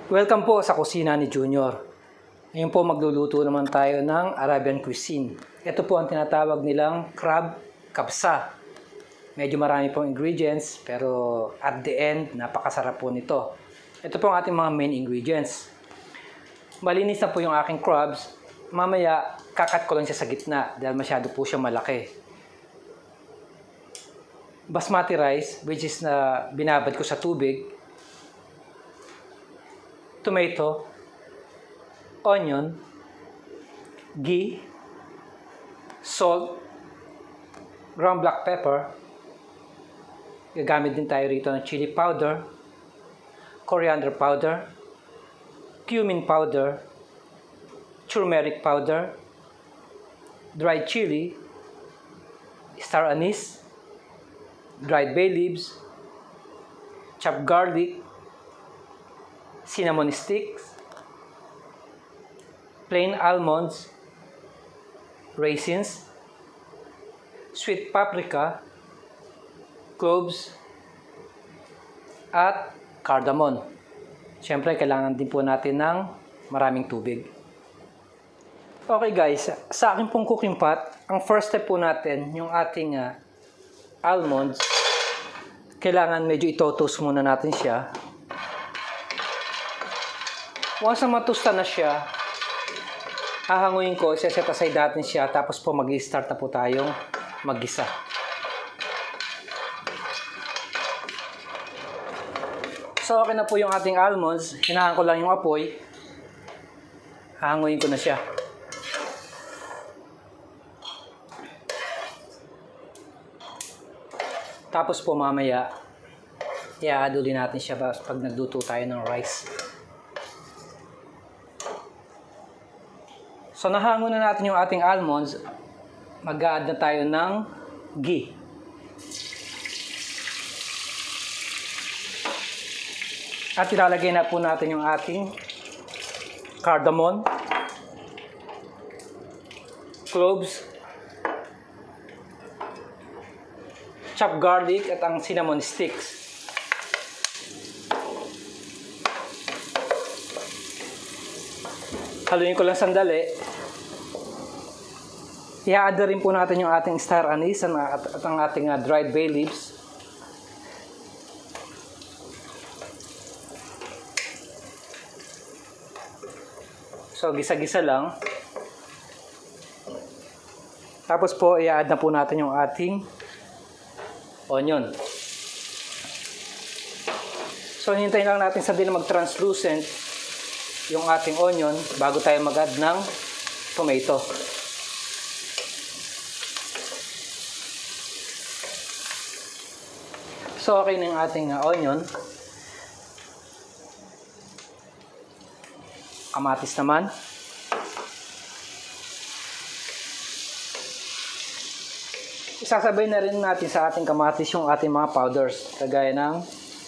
Welcome po sa kusina ni Junior. Ngayon po magluluto naman tayo ng Arabian cuisine. Ito po ang tinatawag nilang crab kabsa. Medyo marami pong ingredients pero at the end napakasarap po nito. Ito po ang ating mga main ingredients. Malinis na po yung aking crabs. Mamaya kakat ko lang siya sa gitna dahil masyado po siya malaki. Basmati rice, which is na binabad ko sa tubig. Tomato, onion, ghee, salt, ground black pepper. Gagamit din tayo rito ng chili powder, coriander powder, cumin powder, turmeric powder, dried chili, star anise, dried bay leaves, chopped garlic, cinnamon sticks, plain almonds, raisins, sweet paprika, cloves, at cardamom. Siyempre, kailangan din po natin ng maraming tubig. Okay guys, sa aking pong cooking pot, ang first step po natin, yung ating almonds, kailangan medyo ito-toast muna natin siya. Once na matusta na siya, hahanguin ko, set aside natin siya, tapos po mag-start na po tayong mag-gisa. So okay na po yung ating almonds, hinahan ko lang yung apoy, hahanguin ko na siya. Tapos po mamaya, i-add natin siya pag nagluto tayo ng rice. So nahango na natin yung ating almonds, mag-a-add na tayo ng ghee. At ilalagay na po natin yung ating cardamom, cloves, chopped garlic at ang cinnamon sticks. Haluin ko lang sandali. I-add rin po natin yung ating star anise at ang ating dried bay leaves. So, gisa-gisa lang. Tapos po, i-add na po natin yung ating onion. So, hintayin lang natin sandali mag-translucent yung ating onion bago tayo mag-add ng tomato. So, okay na yung ating onion. Kamatis naman. Isasabay na rin natin sa ating kamatis yung ating mga powders, kagaya ng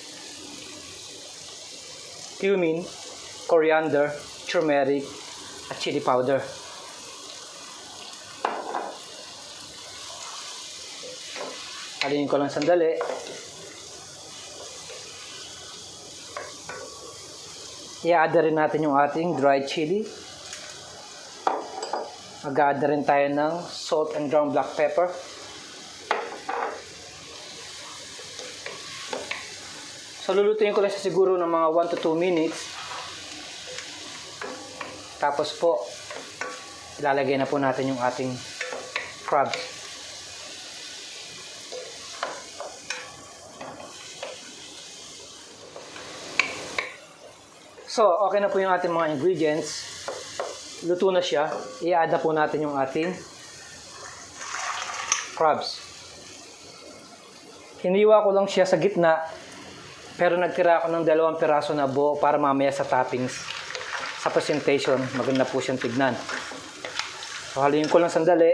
cumin, coriander, turmeric, at chili powder. Haluin ko lang sandali. I-add rin natin yung ating dried chili. Mag-add rin tayo ng salt and ground black pepper. So lulutuin ko lang siya siguro ng mga 1 to 2 minutes. Tapos po, ilalagay na po natin yung ating crabs. So, okay na po yung ating mga ingredients. Luto na siya. I-add na po natin yung ating crabs. Hiniwa ko lang siya sa gitna, pero nagtira ako ng 2 piraso na buo para mamaya sa toppings. Sa presentation, maganda po siyang tignan. So, haluin ko lang sandali.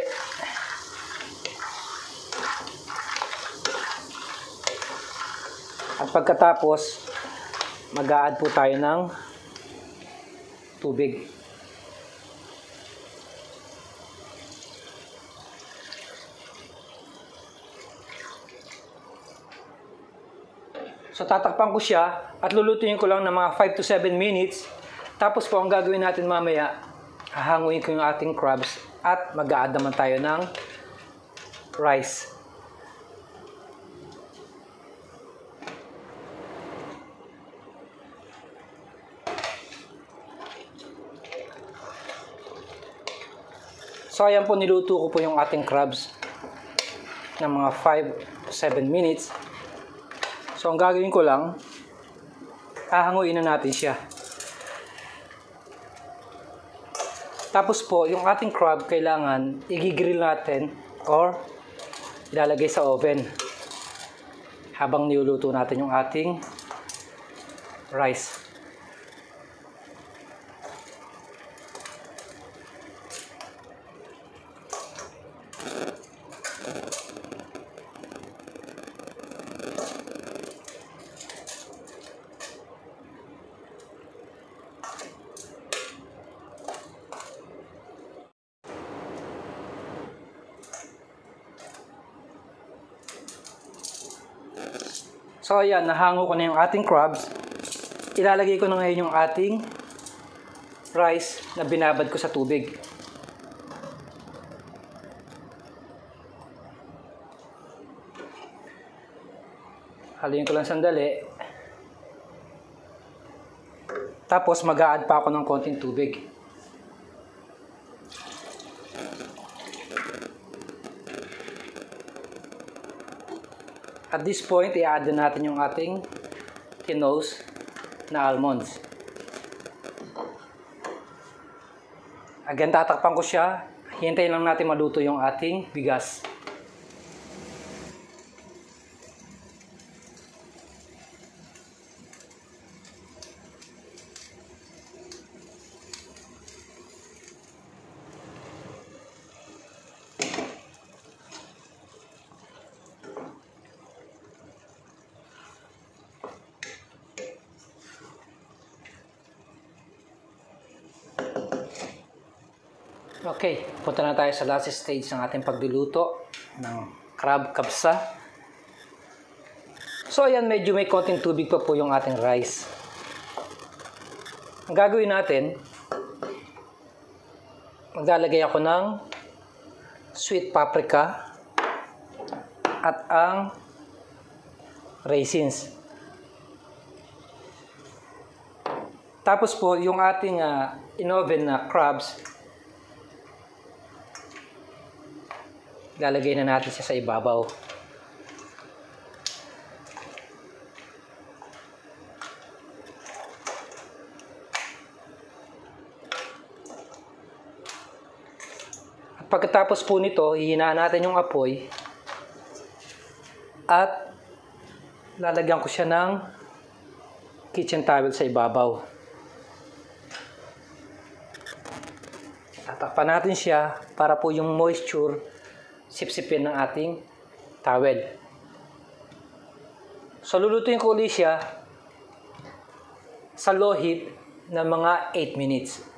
At pagkatapos, mag-a-add po tayo ng tubig. So tatakpan ko siya at lulutuin ko lang ng mga 5 to 7 minutes. Tapos po ang gagawin natin mamaya, hahanguin ko yung ating crabs at mag-a-add naman tayo ng rice. So ayan po, niluto ko po yung ating crabs ng mga 5 to 7 minutes. So ang gagawin ko lang, hahanguin na natin siya. Tapos po, yung ating crab kailangan i-grill natin or ilalagay sa oven habang niluluto natin yung ating rice. So ayan, nahango ko na yung ating crabs. Ilalagay ko na ngayon yung ating rice na binabad ko sa tubig. Haluin ko lang sandali. Tapos mag-a-add pa ako ng konting tubig. At this point, i-add na natin yung ating kinos na almonds. Again, tatakpan ko siya. Hintayin lang natin maluto yung ating bigas. Okay, punta na tayo sa last stage ng ating pagluluto ng crab kapsa. So ayan, medyo may konting tubig pa po yung ating rice. Ang gagawin natin, maglalagay ako ng sweet paprika at ang raisins. Tapos po, yung ating in-oven na crabs, lalagay na natin siya sa ibabaw. At pagkatapos po nito, hihinaan natin yung apoy at lalagyan ko siya ng kitchen towel sa ibabaw. Tatakpan natin siya para po yung moisture sipsipin ng ating towel. So lulutuin ko ulit siya sa low heat na mga 8 minutes.